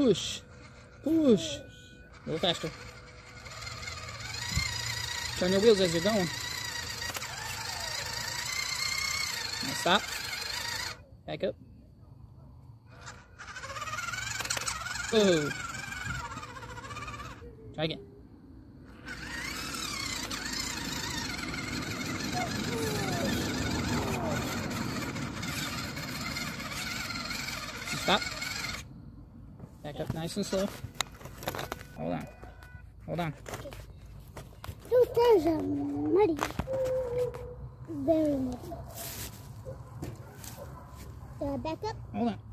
Push. Push. A little faster. Turn your wheels as you're going. Now stop. Back up. Whoa. Try again. Stop. Back up nice and slow. Hold on. Hold on. Those tires are muddy. Very muddy. Back up. Hold on.